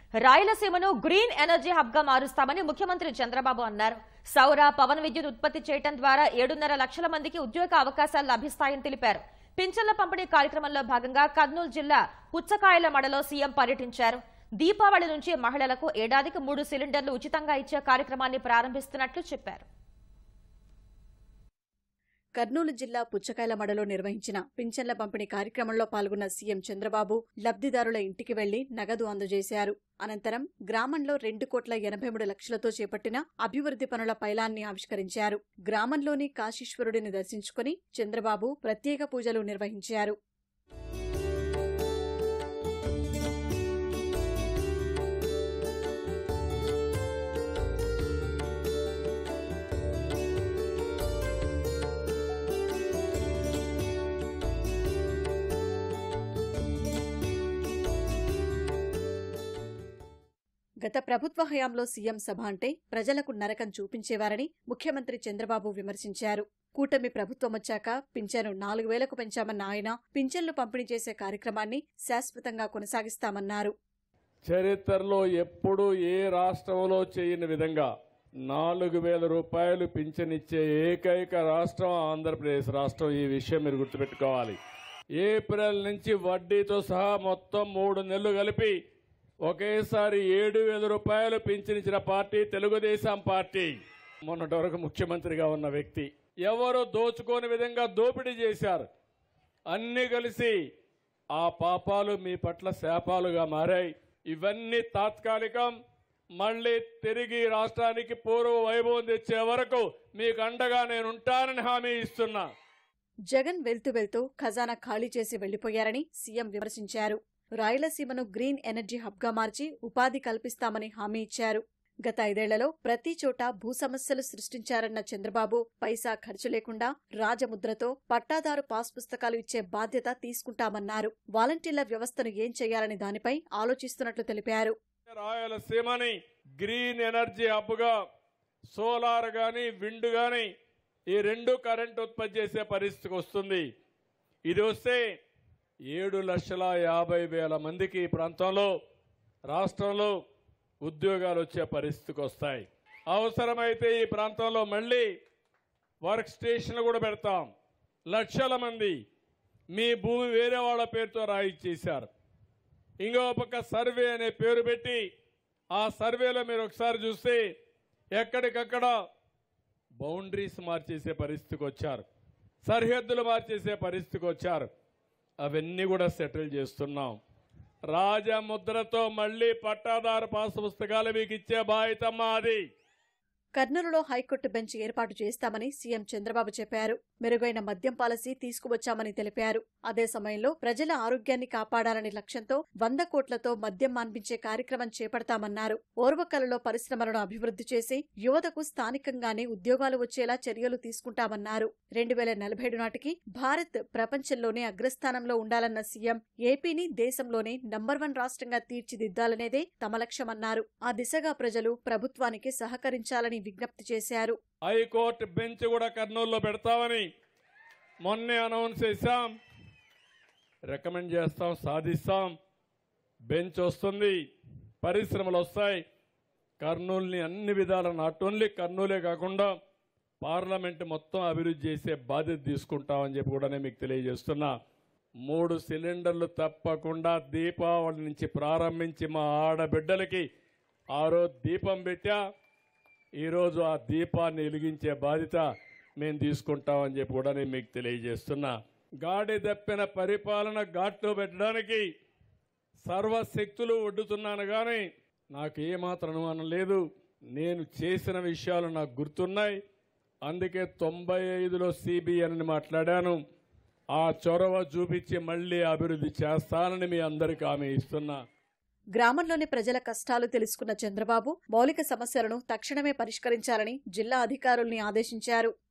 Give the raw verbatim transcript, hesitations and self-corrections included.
రాయలసీమను green energy hub గా మారుస్తామని ముఖ్యమంత్రి చంద్రబాబు అన్నారు. సౌర పవన విద్యుత్ ఉత్పత్తి చేయడం ద్వారా ఏడున్నర లక్షల మందికి ఉద్యోగ అవకాశాలు లభిస్తాయని తెలిపారు. పింఛన్ల పంపిణీ కార్యక్రమంలో భాగంగా కర్నూలు జిల్లా పుచ్చకాయల మడలో సీఎం పర్యటించారు. దీపావళి నుంచి మహిళలకు ఏడాదికి మూడు సిలిండర్లు ఉచితంగా ఇచ్చే కార్యక్రమాన్ని ప్రారంభిస్తున్నట్లు చెప్పారు. కర్నూలు జిల్లా పుచ్చకాయల మడలో నిర్వహించిన పింఛన్ల పంపిణీ కార్యక్రమంలో పాల్గొన్న సీఎం చంద్రబాబు లబ్ధిదారుల ఇంటికి వెళ్లి నగదు అందజేశారు. అనంతరం గ్రామంలో రెండు కోట్ల ఎనభై మూడు లక్షలతో చేపట్టిన అభివృద్ధి పనుల పైలాన్ని ఆవిష్కరించారు. గ్రామంలోని కాశీశ్వరుడిని దర్శించుకుని చంద్రబాబు ప్రత్యేక పూజలు నిర్వహించారు. గత ప్రభుత్వ హయాంలో సీఎం సభ అంటే ప్రజలకు నరకం చూపించేవారని ముఖ్యమంత్రి చంద్రబాబు విమర్శించారు. కూటమి ప్రభుత్వం వచ్చాక పింఛను నాలుగు వేలకు పెంచామన్న ఆయన పింఛన్లు పంపిణీ చేసే కార్యక్రమాన్ని శాశ్వతంగా కొనసాగిస్తామన్నారు. చరిత్రలో ఎప్పుడూ ఏ రాష్ట్రంలో చేయని విధంగా నాలుగు వేల రూపాయలు పింఛనిచ్చే ఏకైక రాష్ట్రం ఆంధ్రప్రదేశ్ రాష్ట్రం. ఈ విషయం మీరు గుర్తుపెట్టుకోవాలి. ఏప్రిల్ నుంచి వడ్డీతో సహా మొత్తం మూడు నెలలు కలిపి ఒకేసారి ఏడు వేల రూపాయలు పింఛనిచ్చిన పార్టీ తెలుగుదేశం పార్టీ. మొన్నటి వరకు ముఖ్యమంత్రిగా ఉన్న వ్యక్తి ఎవరు దోచుకోని విధంగా దోపిడీ చేశారు. అన్ని కలిసి ఆ పాపాలు మీ పట్ల శాపాలుగా మారాయి. ఇవన్నీ తాత్కాలికం. మళ్లీ తిరిగి రాష్ట్రానికి పూర్వ వైభవం తెచ్చే వరకు మీకు అండగా నేనుంటానని హామీ ఇస్తున్నా. జగన్ వెళ్తూ వెళ్తూ ఖజానా ఖాళీ చేసి వెళ్లిపోయారని సీఎం విమర్శించారు. రాయలసీమను గ్రీన్ ఎనర్జీ హబ్ గా మార్చి ఉపాధి కల్పిస్తామని హామీ ఇచ్చారు. గత ఐదేళ్లలో ప్రతి చోట భూ సమస్యలు సృష్టించారన్న చంద్రబాబు పైసా ఖర్చు లేకుండా రాజముద్రతో పట్టాదారు పాస్ పుస్తకాలు ఇచ్చే బాధ్యత తీసుకుంటామన్నారు. వాలంటీర్ల వ్యవస్థను ఏం చేయాలని దానిపై ఆలోచిస్తున్నట్లు తెలిపారు. రాయలసీమని గ్రీన్ ఎనర్జీ హబ్ గా సోలార్ గాని విండ్ గాని ఈ రెండు కరెంట్ ఉత్పత్తి చేసే పరిస్థితికి వస్తుంది. ఇది వస్తే ఏడు లక్షల యాభై వేల మందికి ఈ ప్రాంతంలో రాష్ట్రంలో ఉద్యోగాలు వచ్చే పరిస్థితికి వస్తాయి. అవసరమైతే ఈ ప్రాంతంలో మళ్ళీ వర్క్ స్టేషన్లు కూడా పెడతాం. లక్షల మంది మీ భూమి వేరే వాళ్ళ పేరుతో రాయిచ్చేశారు. ఇంకో పక్క సర్వే అనే పేరు పెట్టి ఆ సర్వేలో మీరు ఒకసారి చూస్తే ఎక్కడికక్కడ బౌండరీస్ మార్చేసే పరిస్థితికి వచ్చారు. సరిహద్దులు మార్చేసే పరిస్థితికి వచ్చారు. అవన్నీ కూడా సెటిల్ చేస్తున్నాం. రాజముద్రతో మళ్లీ పట్టాదారు పాస్ పుస్తకాలు మీకు ఇచ్చే బాధ్యత మాది. కర్నూలులో హైకోర్టు బెంచ్ ఏర్పాటు చేస్తామని సీఎం చంద్రబాబు చెప్పారు. మెరుగైన మద్యం పాలసీ తీసుకువచ్చామని తెలిపారు. అదే సమయంలో ప్రజల ఆరోగ్యాన్ని కాపాడాలనే లక్ష్యంతో వంద కోట్లతో మద్యం మాన్పించే కార్యక్రమం చేపడతామన్నారు. ఓర్వకలలో పరిశ్రమలను అభివృద్ధి చేసి యువతకు స్థానికంగానే ఉద్యోగాలు వచ్చేలా చర్యలు తీసుకుంటామన్నారు. రెండు వేల నలభై ఏడు నాటికి భారత్ ప్రపంచంలోనే అగ్రస్థానంలో ఉండాలన్న సీఎం ఏపీని దేశంలోనే నంబర్ వన్ రాష్ట్రంగా తీర్చిదిద్దాలనేదే తమ లక్ష్యమన్నారు. ఆ దిశగా ప్రజలు ప్రభుత్వానికి సహకరించాలని విజ్ఞప్తి చేశారు. హైకోర్టు బెంచ్ కూడా కర్నూలులో పెడతామని మొన్నే అనౌన్స్ చేశాం. రికమెండ్ చేస్తాం, సాధిస్తాం. బెంచ్ వస్తుంది, పరిశ్రమలు వస్తాయి. కర్నూలుని అన్ని విధాల నాట్ ఓన్లీ కర్నూలే కాకుండా పార్లమెంట్ మొత్తం అభివృద్ధి చేసే బాధ్యత తీసుకుంటామని చెప్పి కూడా నేను మీకు తెలియజేస్తున్నా. మూడు సిలిండర్లు తప్పకుండా దీపావళి నుంచి ప్రారంభించి మా ఆడబిడ్డలకి ఆ రోజు దీపం పెట్టా. ఈరోజు ఆ దీపాన్ని వెలిగించే బాధ్యత మేము తీసుకుంటామని చెప్పి కూడా నేను మీకు తెలియజేస్తున్నా. గాడి తప్పిన పరిపాలన ఘాట్లో పెట్టడానికి సర్వశక్తులు ఒడ్డుతున్నాను కానీ నాకు ఏమాత్రం అనుమానం లేదు. నేను చేసిన విషయాలు నాకు గుర్తున్నాయి. అందుకే తొంభై ఐదులో సిబిఎన్ మాట్లాడాను. ఆ చొరవ చూపించి మళ్లీ అభివృద్ధి చేస్తానని మీ అందరికీ హామీ ఇస్తున్నా. గ్రామంలోని ప్రజల కష్టాలు తెలుసుకున్న చంద్రబాబు మౌలిక సమస్యలను తక్షణమే పరిష్కరించాలని జిల్లా అధికారుల్ని ఆదేశించారు.